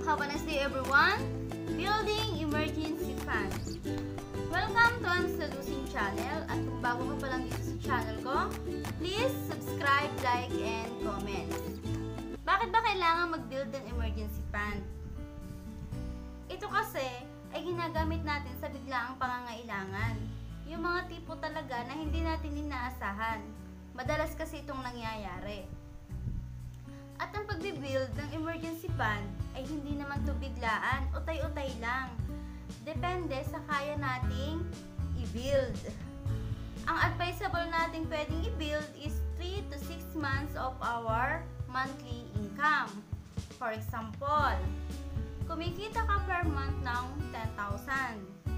Have a nice day everyone! Building Emergency Fund. Welcome to Ann Salusing Channel at kung bago ka pa lang dito sa channel ko, please subscribe, like, and comment. Bakit ba kailangan mag-build ng emergency fund? Ito kasi ay ginagamit natin sa biglaang pangangailangan. Yung mga tipo talaga na hindi natin inaasahan. Madalas kasi itong nangyayari. At ang pagbibuild ng emergency fund ay hindi naman to biglaan, utay-utay lang. Depende sa kaya nating i-build. Ang advisable nating pwedeng i-build is 3 to 6 months of our monthly income. For example, kumikita ka per month ng 10,000.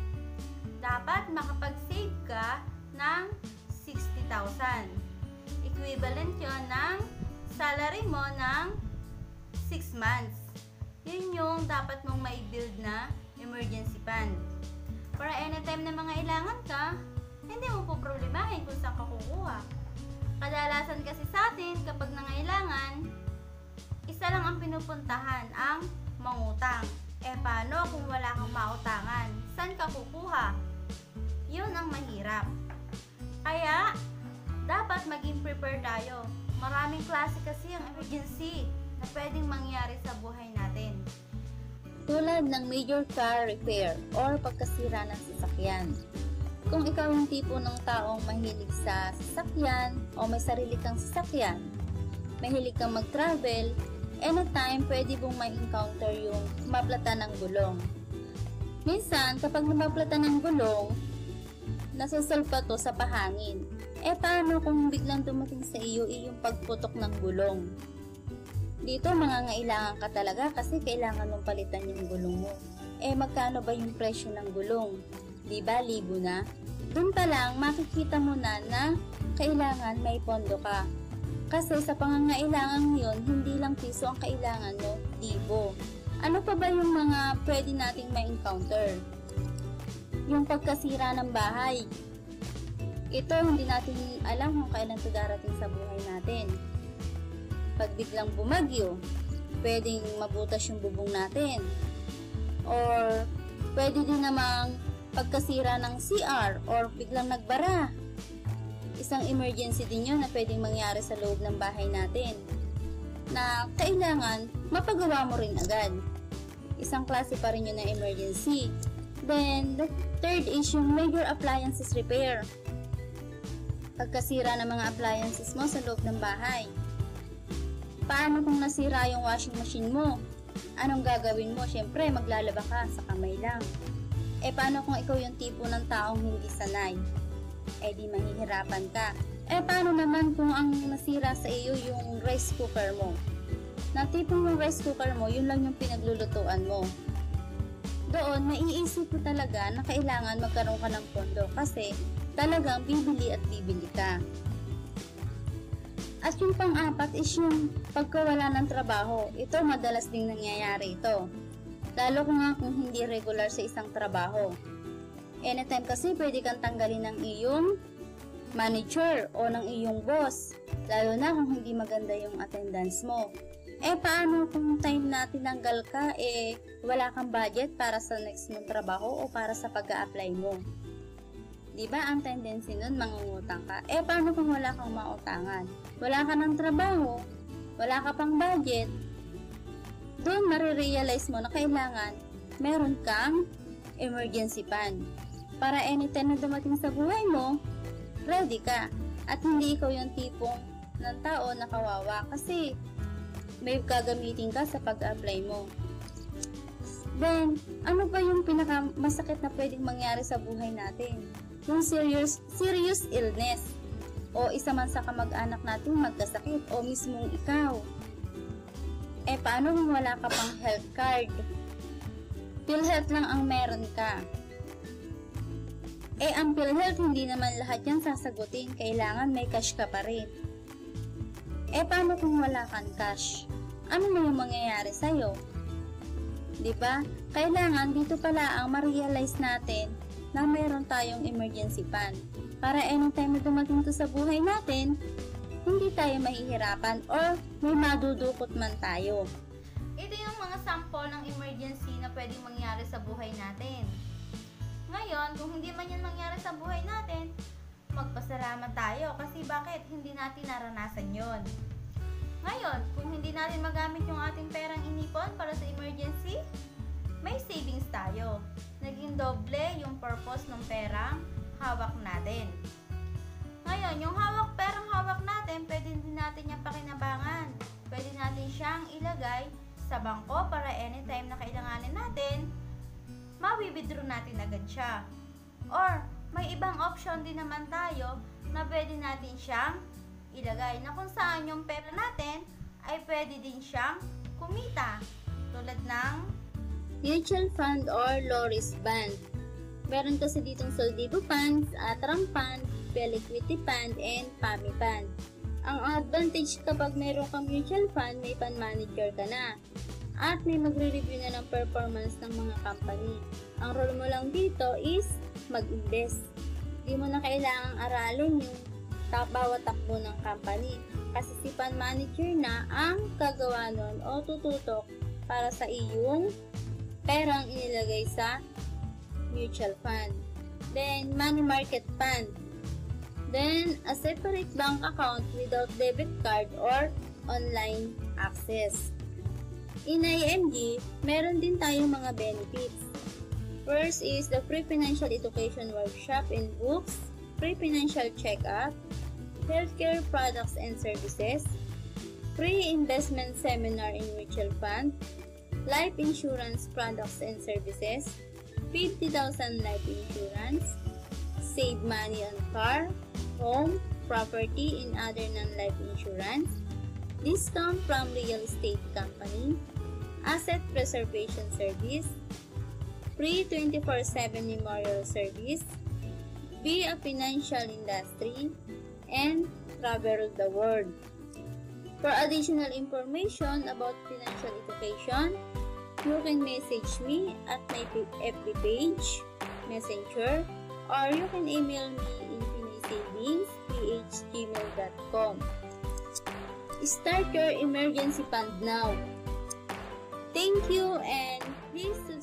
Dapat makapag-save ka ng 60,000. Equivalent yon ng salary mo ng 6 months. Yun yung dapat mong mai-build na emergency fund. Para anytime na mangailangan ka, hindi mo po problemahin kung saan ka kukuha. Kadalasan kasi sa atin, kapag nangailangan, isa lang ang pinupuntahan, ang mangutang. Paano kung wala kang mautangan? Saan ka kukuha? Yun ang mahirap. Kaya, dapat maging prepare tayo. Maraming klase kasi ang emergency na pwedeng mangyari sa buhay natin. Tulad ng major car repair or pagkasira ng sasakyan. Kung ikaw yung tipo ng taong mahilig sa sasakyan o may sarili kang sasakyan, mahilig kang mag-travel, anytime pwede mong ma-encounter yung maplata ng gulong. Minsan, kapag namaplata ng gulong, nasusulpa to sa pahangin. Paano kung biglang dumating sa iyo yung pagputok ng gulong? Dito, mangangailangan ka talaga kasi kailangan mong palitan yung gulong mo. Magkano ba yung presyo ng gulong? Diba, libo na? Doon pa lang, makikita mo na kailangan may pondo ka. Kasi sa pangangailangan yun, hindi lang piso ang kailangan mo, libo. Ano pa ba yung mga pwede nating ma-encounter? Yung pagkasira ng bahay. Ito, hindi natin alam kung kailan ito darating sa buhay natin. Pag biglang bumagyo, pwedeng mabutas yung bubong natin. Or, pwede din namang pagkasira ng CR or biglang nagbara. Isang emergency din yun na pwedeng mangyari sa loob ng bahay natin. Na kailangan mapagawa mo rin agad. Isang klase pa rin yun na emergency. Then, the third is yung major appliances repair. Pagkasira ng mga appliances mo sa loob ng bahay. Paano kung nasira yung washing machine mo? Anong gagawin mo? Siyempre, maglalaba ka sa kamay lang. Paano kung ikaw yung tipo ng taong hindi sanay? Di mahihirapan ka. Paano naman kung ang nasira sa iyo yung rice cooker mo? Na tipong yung rice cooker mo, yun lang yung pinaglulutuan mo. Doon, maiisip mo talaga na kailangan magkaroon ka ng pondo kasi talagang bibili at bibili ka. At yung pang-apat is yung pagkawala ng trabaho. Ito, madalas ding nangyayari ito. Lalo kung hindi regular sa isang trabaho. Anytime kasi pwede kang tanggalin ng iyong manager o ng iyong boss. Lalo na kung hindi maganda yung attendance mo. Paano kung time na tinanggal ka, wala kang budget para sa next mong trabaho o para sa pag-a-apply mo? Diba ang tendency nun, mangungutang ka? Paano kung wala kang mautangan? Wala ka ng trabaho, wala ka pang budget, doon marirealize mo na kailangan meron kang emergency fund. Para anytime na dumating sa buhay mo, ready ka. At hindi ikaw yung tipong ng tao na kawawa kasi may gagamitin ka sa pag-apply mo. Then, ano ba yung pinakamasakit na pwedeng mangyari sa buhay natin? Yung serious illness o isa man sa kamag-anak natin magkasakit o mismong ikaw. Paano kung wala ka pang health card? PhilHealth lang ang meron ka. Ang PhilHealth hindi naman lahat yan sasagutin, kailangan may cash ka pa rin. Paano kung wala kang cash? Ano na yung mangyayari sa'yo? Diba? Kailangan dito pala ang ma-realize natin na mayroon tayong emergency fund. Para anytime na dumating to sa buhay natin, hindi tayo mahihirapan or may madudukot man tayo. Ito yung mga sample ng emergency na pwedeng mangyari sa buhay natin. Ngayon, kung hindi man yan mangyari sa buhay natin, magpasalamat tayo kasi bakit hindi natin naranasan yon. Ngayon, kung hindi natin magamit yung ating perang inipon para sa emergency, may savings tayo. Naging doble yung purpose ng perang hawak natin. Ngayon, yung perang hawak natin, pwede din natin yung pakinabangan. Pwede natin siyang ilagay sa bangko para anytime na kailanganin natin, mawi-withdraw natin agad siya. Or, may ibang option din naman tayo na pwede natin siyang ilagay na kung saan yung pera natin ay pwede din siyang kumita. Tulad ng mutual fund or low risk fund. Meron kasi ditong Soldivo funds, Atram fund, Liquidity fund, and PAMI fund. Ang advantage kapag meron kang mutual fund, may fund manager ka na. At may magre-review na ng performance ng mga company. Ang role mo lang dito is mag-invest. Di mo na kailangang aralin yung bawat takbo ng company. Kasi si fund manager na ang gagawa nun o tututok para sa iyong perang inilagay sa mutual fund. Then, money market fund. Then, a separate bank account without debit card or online access. In IMG, meron din tayong mga benefits. First is the free financial education workshop and books, free financial check-up, healthcare products and services, free investment seminar in mutual fund, life insurance products and services, 50,000 life insurance, save money on car, home, property, and other non-life insurance, discount from real estate company, asset preservation service, free 24/7 memorial service, be a financial industry, and travel the world. For additional information about financial education, you can message me at my FB page, Messenger, or you can email me in pinaysavings@gmail.com. Start your emergency fund now. Thank you and please